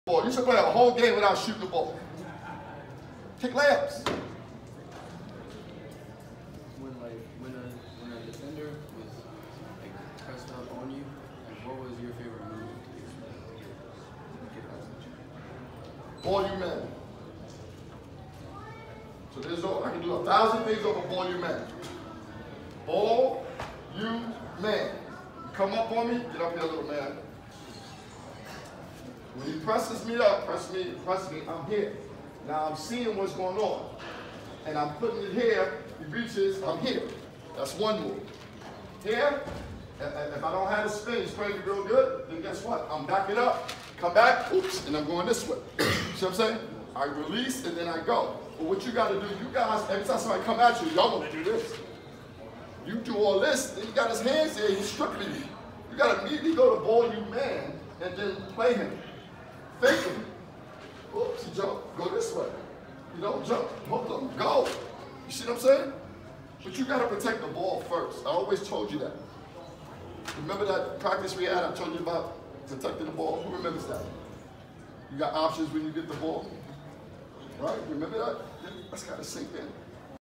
ball. You should play a whole game without shooting the ball. Kick layups. When a defender was like pressed up on you, like what was your favorite move to get past? Ball you man. So there's no, I can do 1,000 things over ball you man. Ball you man. You come up on me, get up here, little man. When he presses me up, press me, I'm here. Now I'm seeing what's going on. And I'm putting it here, he reaches, I'm here. That's one move. Here, if I don't have the spin, spraying it real good, then guess what? I'm backing up, come back, oops, and I'm going this way. See what I'm saying? I release and then I go. But what you gotta do, you guys, every time somebody come at you, y'all wanna do this. You do all this, then he got his hands there, he's stripping you. You gotta immediately go to ball you man and then play him. Fake him. Oops, you jump, go this way. You don't jump, hold on, go. You see what I'm saying? But you gotta protect the ball first. I always told you that. Remember that practice we had, I told you about protecting the ball? Who remembers that? You got options when you get the ball. Right, remember that? That's gotta sink in.